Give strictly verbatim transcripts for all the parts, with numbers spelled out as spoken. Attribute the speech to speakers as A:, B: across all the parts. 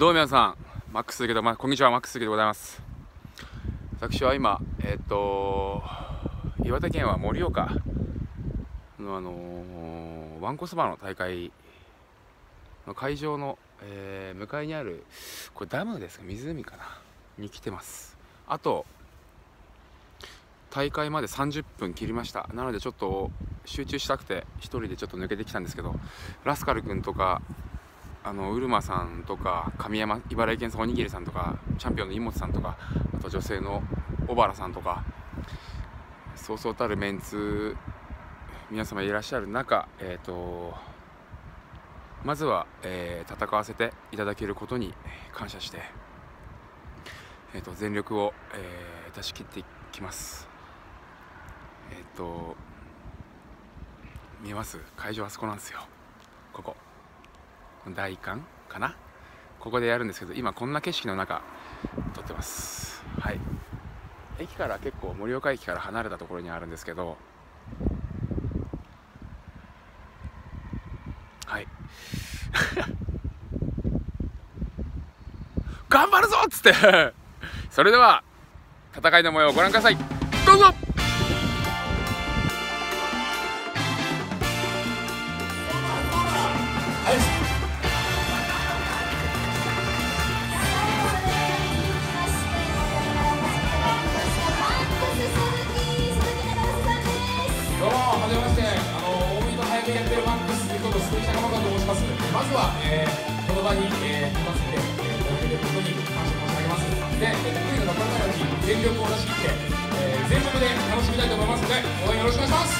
A: どうも皆さん、マックス杉で、ま、こんにちは、マックス杉でございます。私は今、えっと岩手県は盛岡の、あのー、わんこそばの大会の会場の、えー、向かいにある、これダムですか、湖かなに来てます。あと大会までさんじゅっぷん切りました。なのでちょっと集中したくて一人でちょっと抜けてきたんですけど、ラスカル君とかあのうるまさんとか神山茨城県産おにぎりさんとかチャンピオンの井本さんとか、あと女性の小原さんとか、そうそうたるメンツ皆様いらっしゃる中、えーとまずは、えー、戦わせていただけることに感謝して、えーと全力を、えー出し切っていきます。えっ、と見えます？会場あそこなんですよ。ここ大観かな、ここでやるんですけど、今こんな景色の中撮ってます。はい、駅から結構盛岡駅から離れたところにあるんですけど、はい頑張るぞっつってそれでは戦いの模様をご覧ください。どうぞ。どうも、はじめまして。あの大分早めやってるマックスということ鈴木高正と申します。まずは、えー、この場に、えー、来ませて、えー、いただけることに感謝申し上げます。で、えー、得意の中村より全力を出し切って、えー、全力で楽しみたいと思いますので、応援よろしくお願いします。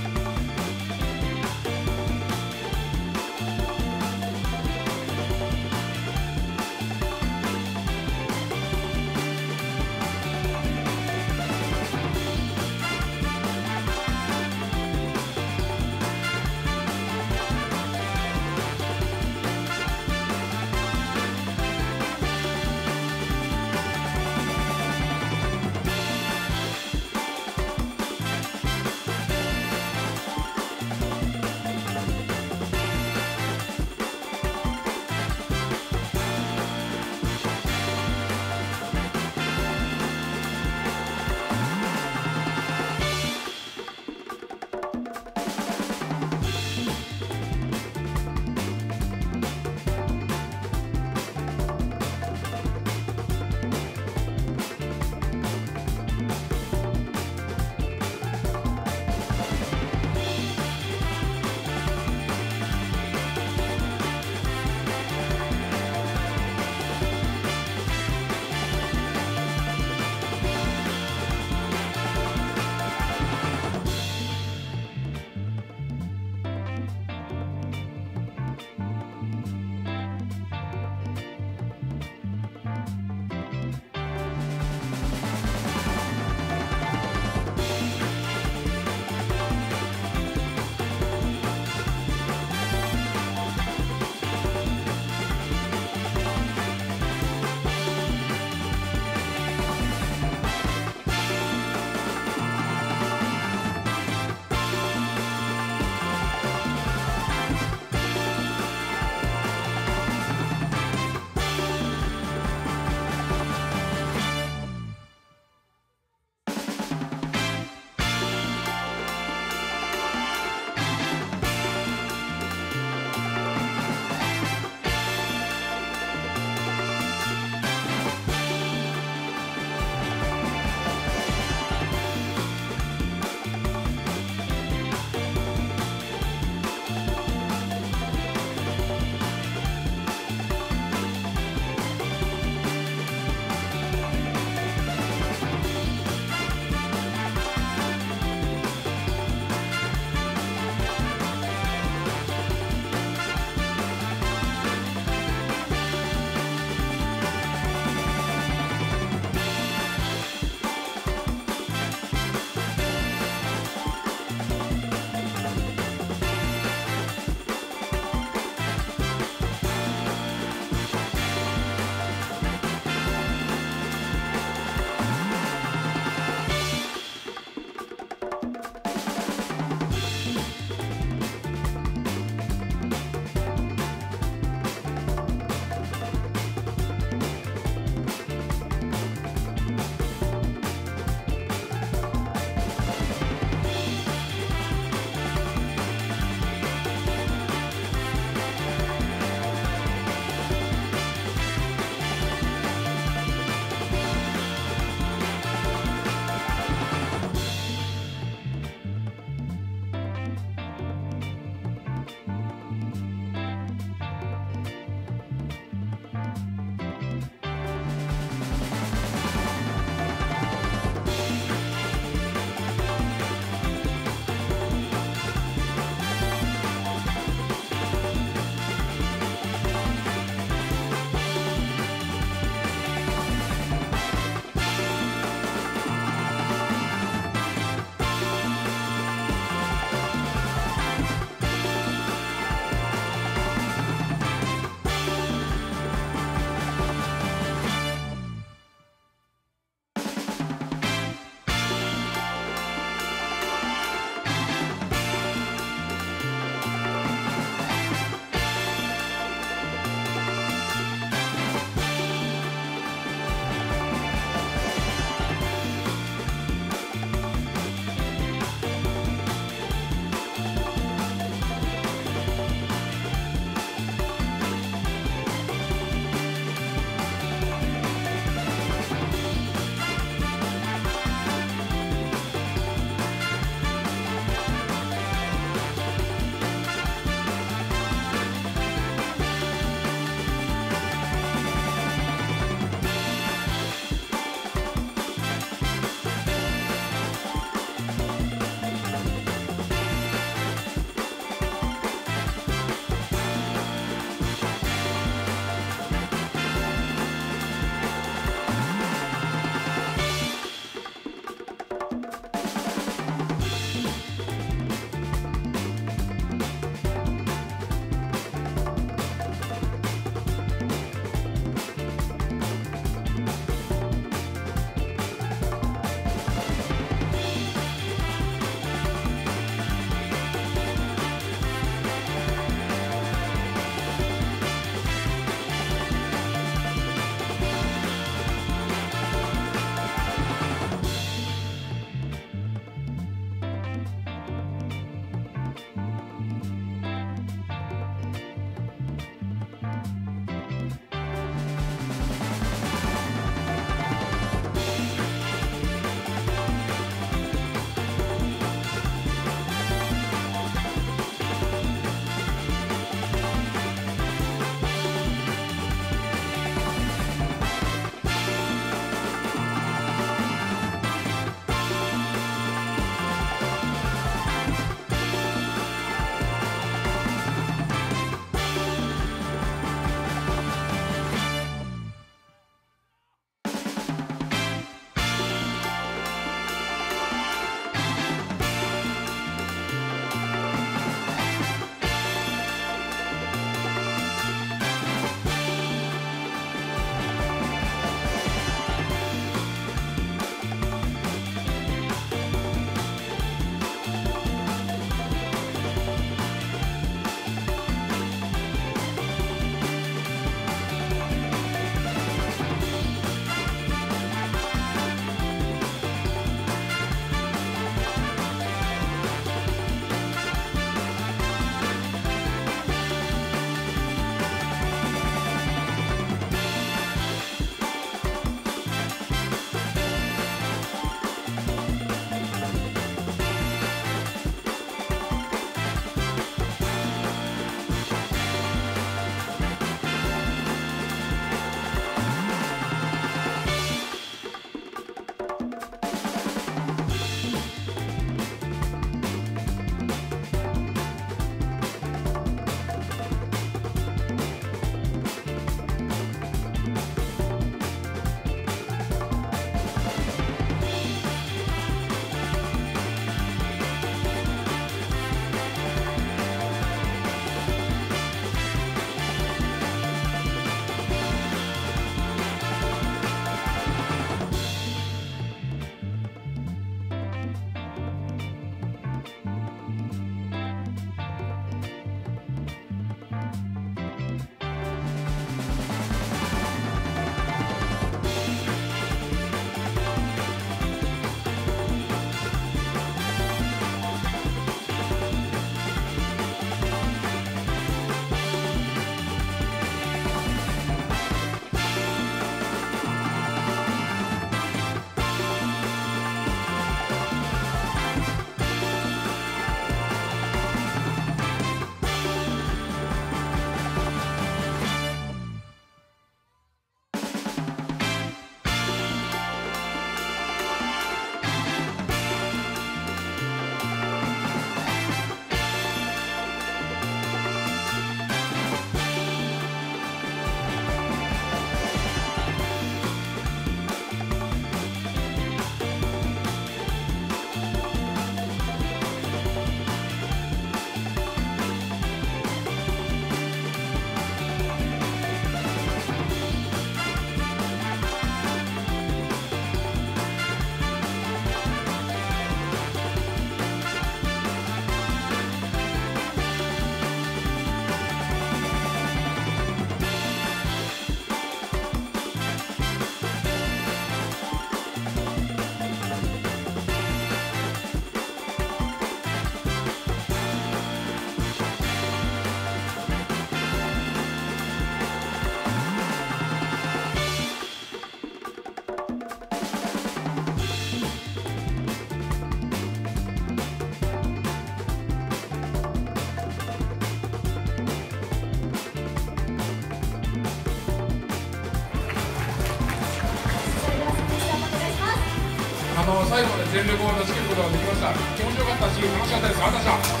A: の最後まで全力を出し切ることができました。気持ちよかったし楽しかったです。ありがとうございました。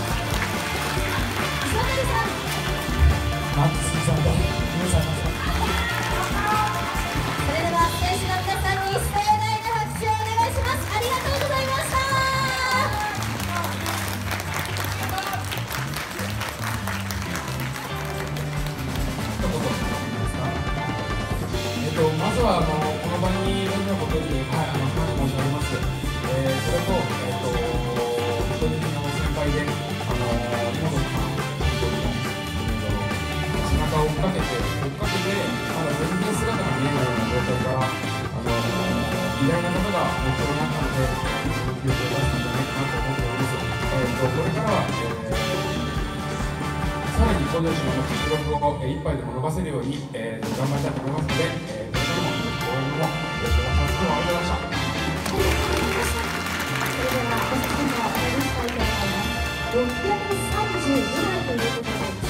B: マックスさんと皆さんの
C: それでは選手の皆さんに盛大な拍手をお願いします。ありがとうございました。
B: えっとまずはあのこの場にいるのことに、はい、あの感謝申し上げます。えー、それとえっと本当にあの先輩であの妹さん背中を追っかけて追っかけてまだ全然姿が見えないような状態からあの偉大な方が目標になったので記録を出したんじゃないかなと思っております。えっとこれからは、えー、さらにご両親の記録を一杯でも伸ばせるように、えー、頑張りたいと思いますので、えー、これからも応援もよろしくお願いします。どうもありがとうございました。
C: それではお写真をお願いしたいと思います。ろっぴゃくさんじゅうにまいということで